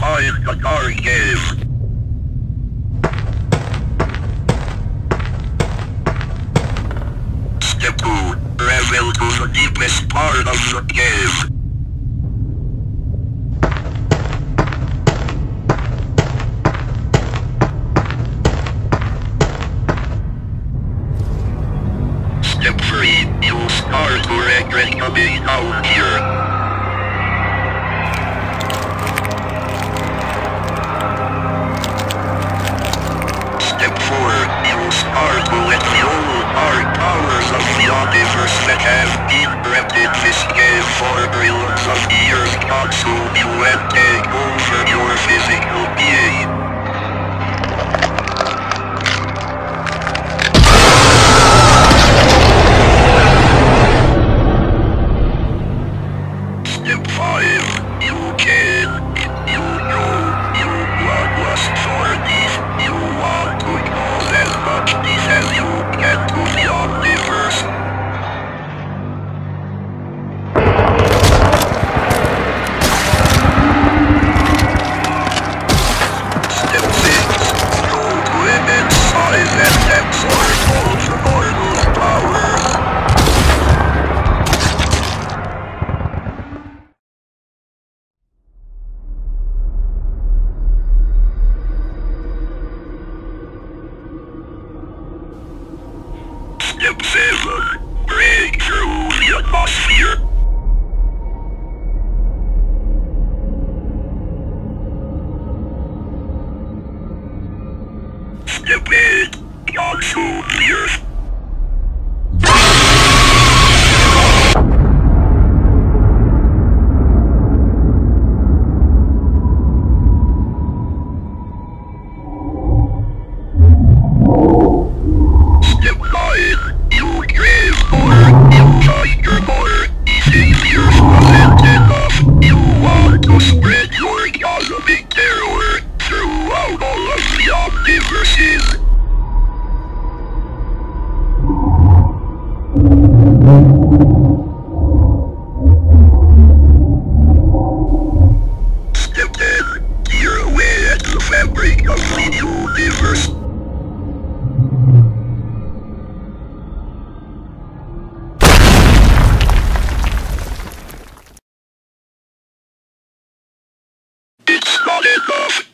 find the target. Step 2. Travel to the deepest part of the cave. Step 3. You start to regret coming down here. Step 4. You start to let the old dark powers of the omniverse that have been trapped in this cave for billions of years consume you and take over your physical being. Step 5. You can, you know, you bloodlust for this. You want to cause as much this as you can to the omniverse. Step 6. Go to immense size and absorb ultra-mortal powers. Step 7. Break through the atmosphere. Step 8. Consume the earth. Step 9. You crave more. You hunger more. Eating the earth wasn't enough. You want to spread your cosmic terror throughout all of the omniverses. Step 10. Tear away at the fabric of the universe. It's not enough.